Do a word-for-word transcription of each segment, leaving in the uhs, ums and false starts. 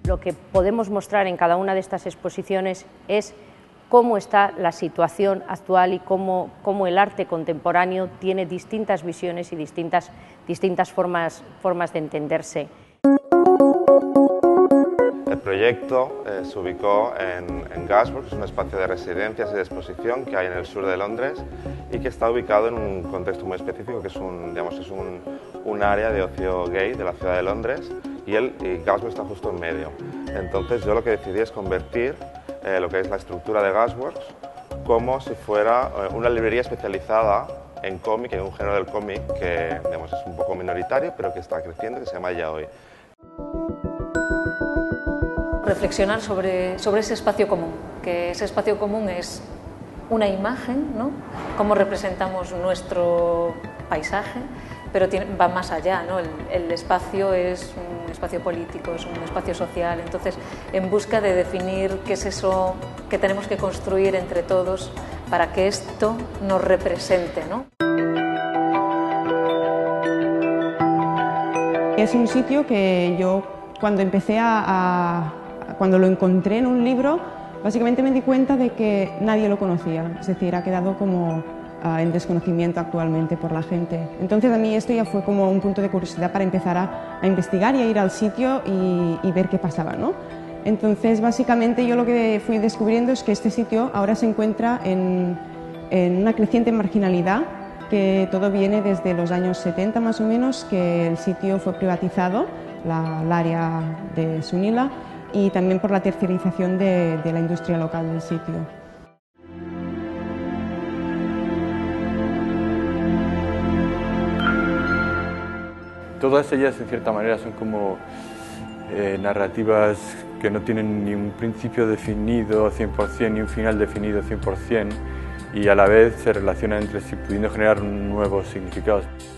lo que podemos mostrar en cada una de estas exposiciones es cómo está la situación actual y cómo, cómo el arte contemporáneo tiene distintas visiones y distintas, distintas formas, formas de entenderse. El proyecto eh, se ubicó en, en Gasworks, un espacio de residencias y de exposición que hay en el sur de Londres y que está ubicado en un contexto muy específico, que es un, digamos, es un, un área de ocio gay de la ciudad de Londres, y, el, y Gasworks está justo en medio. Entonces yo lo que decidí es convertir eh, lo que es la estructura de Gasworks como si fuera eh, una librería especializada en cómic, en un género del cómic que, digamos, es un poco minoritario pero que está creciendo, que se llama yaoi. Reflexionar sobre, sobre ese espacio común, que ese espacio común es una imagen, ¿no? Cómo representamos nuestro paisaje, pero tiene, va más allá, ¿no? El, el espacio es un espacio político, es un espacio social, entonces en busca de definir qué es eso que tenemos que construir entre todos para que esto nos represente, ¿no? Es un sitio que yo cuando empecé a, a Cuando lo encontré en un libro, básicamente me di cuenta de que nadie lo conocía, es decir, ha quedado como uh, en desconocimiento actualmente por la gente. Entonces a mí esto ya fue como un punto de curiosidad para empezar a, a investigar y a ir al sitio y, y ver qué pasaba, ¿no? Entonces básicamente yo lo que fui descubriendo es que este sitio ahora se encuentra en, en una creciente marginalidad, que todo viene desde los años setenta más o menos, que el sitio fue privatizado, la, el área de Sunila, y también por la tercerización de, de la industria local del sitio. Todas ellas, en cierta manera, son como eh, narrativas que no tienen ni un principio definido cien por cien ni un final definido cien por cien, y a la vez se relacionan entre sí, pudiendo generar nuevos significados.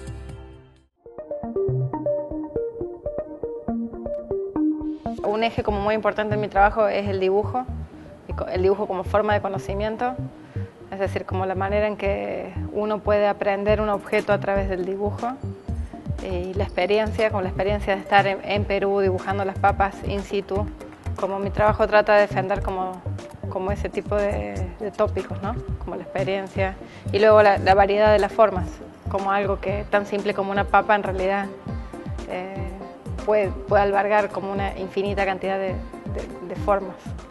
Un eje como muy importante en mi trabajo es el dibujo, el dibujo como forma de conocimiento, es decir, como la manera en que uno puede aprender un objeto a través del dibujo, y la experiencia, como la experiencia de estar en, en Perú dibujando las papas in situ, como mi trabajo trata de defender como, como ese tipo de, de tópicos, ¿no? Como la experiencia, y luego la, la variedad de las formas, como algo que tan simple como una papa en realidad eh, Puede, puede albergar como una infinita cantidad de, de, de formas.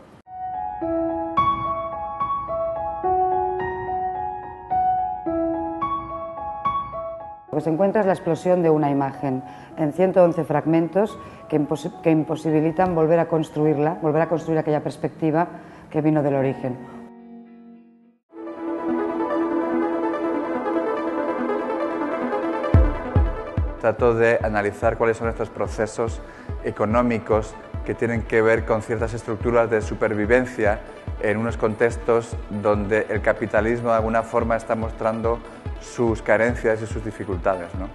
Lo que se encuentra es la explosión de una imagen en ciento once fragmentos que, impos que imposibilitan volver a construirla, volver a construir aquella perspectiva que vino del origen. Trato de analizar cuáles son estos procesos económicos que tienen que ver con ciertas estructuras de supervivencia en unos contextos donde el capitalismo de alguna forma está mostrando sus carencias y sus dificultades, ¿no?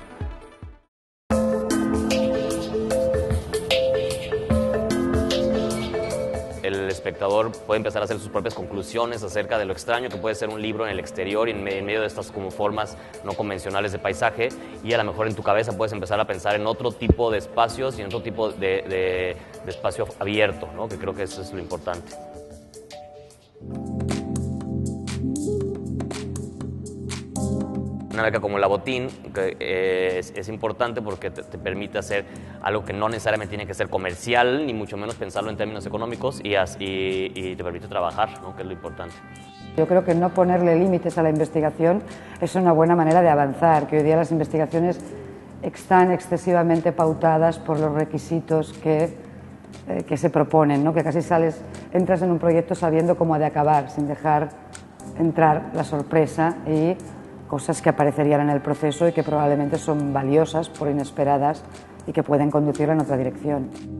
El espectador puede empezar a hacer sus propias conclusiones acerca de lo extraño que puede ser un libro en el exterior y en medio de estas como formas no convencionales de paisaje, y a lo mejor en tu cabeza puedes empezar a pensar en otro tipo de espacios y en otro tipo de, de, de espacio abierto, ¿no? Que creo que eso es lo importante. Una beca como la Botín que, eh, es, es importante porque te, te permite hacer algo que no necesariamente tiene que ser comercial, ni mucho menos pensarlo en términos económicos, y, y, y te permite trabajar, ¿no? Que es lo importante. Yo creo que no ponerle límites a la investigación es una buena manera de avanzar, que hoy día las investigaciones están excesivamente pautadas por los requisitos que, eh, que se proponen, ¿no? Que casi sales, entras en un proyecto sabiendo cómo ha de acabar, sin dejar entrar la sorpresa y cosas que aparecerían en el proceso y que probablemente son valiosas por inesperadas y que pueden conducirla en otra dirección.